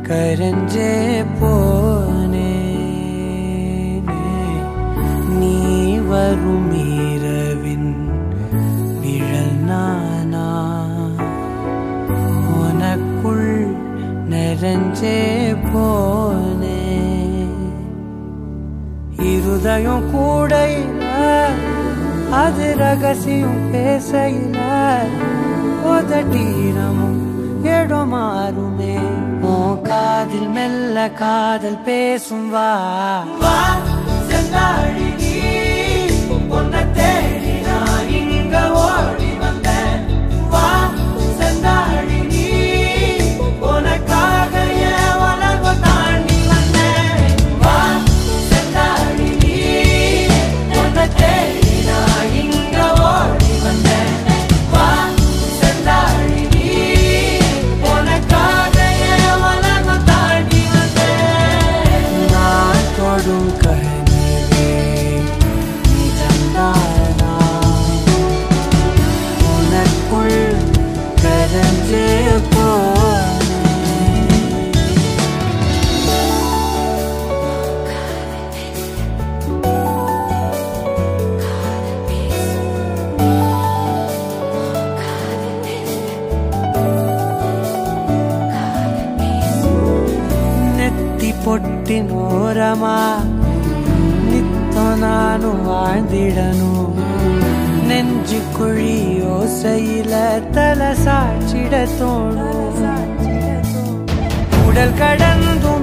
கரஞ்சே போனே நீ வரும் இரவின் நிழல் நானா உனக்குள் நிறைஞ்சே போனே இருதயம் கூடையில அது ரகசியம் பேசையில உதட்டீரமும் இடம் மாறுமே உன் காதில் மெல்ல காதல் பேசும் வா செந்தாழி நீ உன்னை தேடி நான் இங்க ஓடி வந்தேன் வா செந்தாழி நீ உனக்காக என் உலகம் தாண்டி வந்தேன் வா செந்தாழி நீ உன்னை தேடி நான் இங்க ஓடி வந்தேன் வா செந்தாழி நீ உனக்காக என் உலகம் தாண்டி வந்தேன் நான் தொடும் கனிவே நிஜம்தானா உனக்குள் கரஞ்சே நெத்தி பொட்டினோரமா நித்தம் நானும் வாழ்ந்திடணும் நெஞ்சு குழி யோசையில தலை சாட்சிட தோணும் உடல் கடந்தும்